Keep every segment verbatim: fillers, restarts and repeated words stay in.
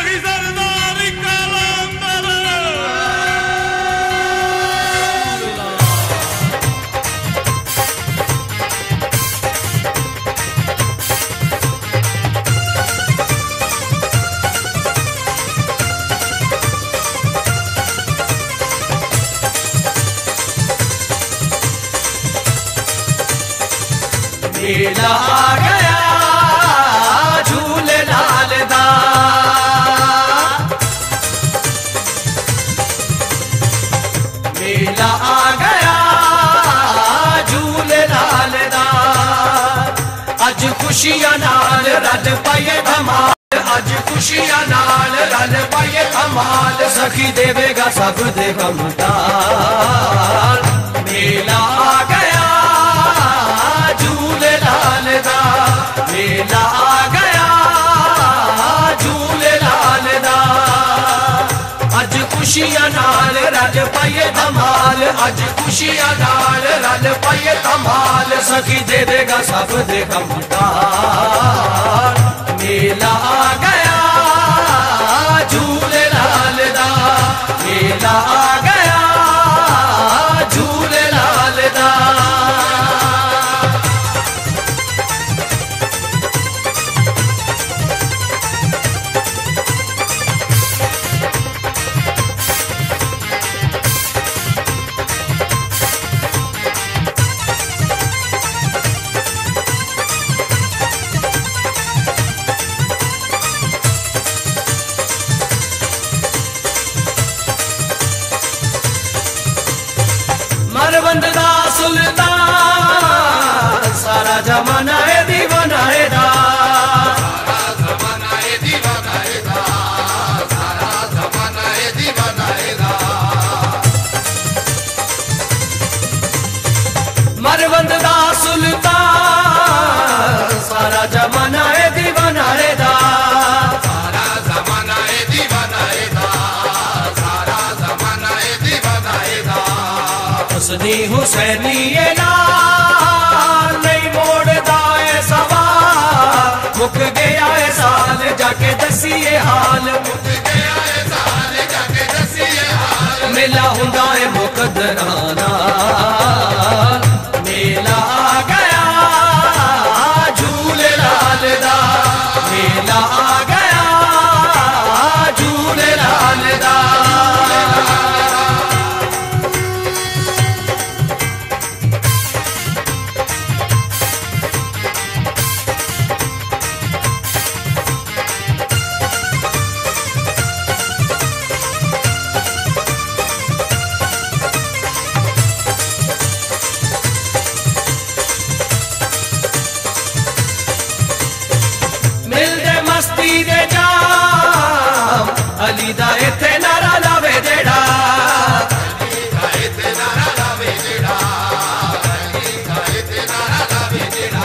मेला आ गया झूलेलाल दा, मेला आ गया झूलेलाल दा। अज खुशियां नाल रल पाइए धमाल, अज खुशियां नाल रल पाइए धमाल, सखी देवेगा सब दे कमदार। मेला आ गया झूलेलाल दा, मेला आ गया झूलेलाल दा। अज खुशियां नाल रल पाइए धमाल, अज खुशियां नाल रल पाइए धमाल, सखी दे देगा सब दे कमदार। मेला आ गया झूलेलाल दा, मेला आ गया झूलेलाल दा। मरवंद दा सुल्तान सारा जमाना है दीवाना है दा, सारा जमाना है दीवाना है दा, सारा जमाना है दीवाना है दा। मरवंद दा सुल्तान सारा जमाना है दीवाना है दा, सारा जमाना है दीवाना है दा, सारा जमाना है दीवाना है दा। हसनी हुसैनी ये लाल नहीं मोड़दा है सवाल, मुक गया है साल जाके दसिए हाल, मुक गया है साल जाके दसिए हाल, मेला हुंदा है मुकद्दराना। मेला आ गया झूलेलाल दा, मेला आ गया झूलेलाल दा। मिलदे मस्ती दे जाम अली दा इत्थे नारा लावे जेड़ा, अली दा इत्थे नारा लावे जेड़ा, अली दा इत्थे नारा लावे जेड़ा।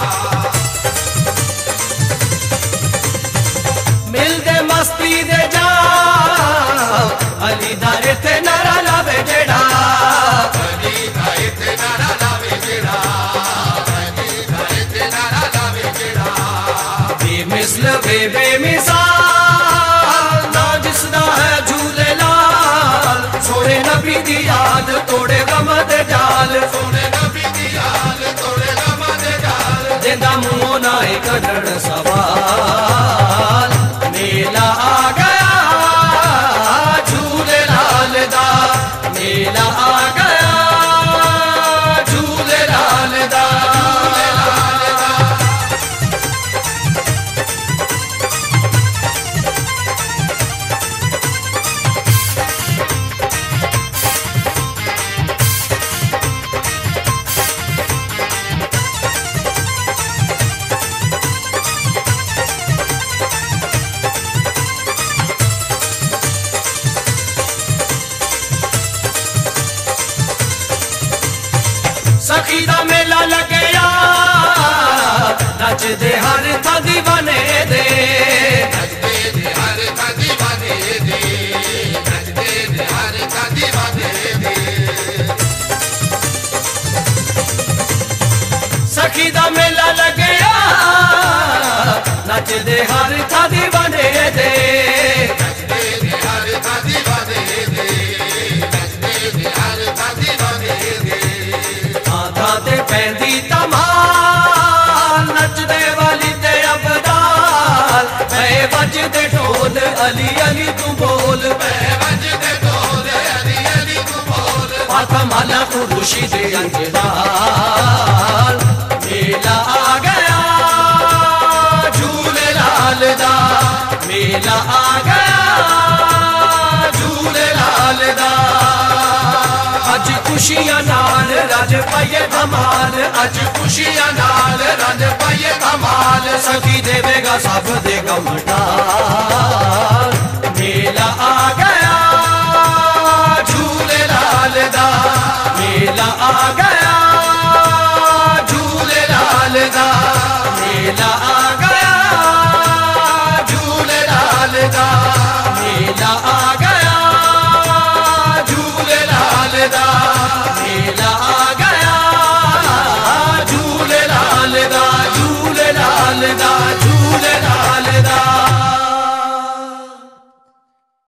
मिलदे मस्ती दे जाम अली दा इत्थे नारा लावे जेड़ा, अली दा इत्थे नारा लावे जेड़ा, अली दा इत्थे नारा लावे जेड़ा। बेमिसल बे बेमिसाल ना जिसदा है झूलेलाल, सोने नबी दी याद तोड़े गम दे जाल, सोने नबी दी याद तोड़े गम दे जाल, जिंदा मुंहों ना एक कढ़ण सवाल। मेला आ गया झूलेलाल दा, मेला आ गया झूलेलाल दा। अली अली तू बोल वजदे ढोल अली अली तू बोल पाता माला खुशी दे अंजलाल मेला आ गया झूले लाल दा मेला आ गया झूले लाल दा अज खुशियां नाल रज पाइए धमाल अज खुशियां नाल रज पाइए धमाल सखी देवेगा सब दे गमटाल मेला आ गया झूले लाल दा मेला आ गया झूले लाल दा मेला आ गया झूले लाल दा मेला आ गया झूले लाल दा मेला आ गया झूले लाल दा झूले लाल दा झूले लाल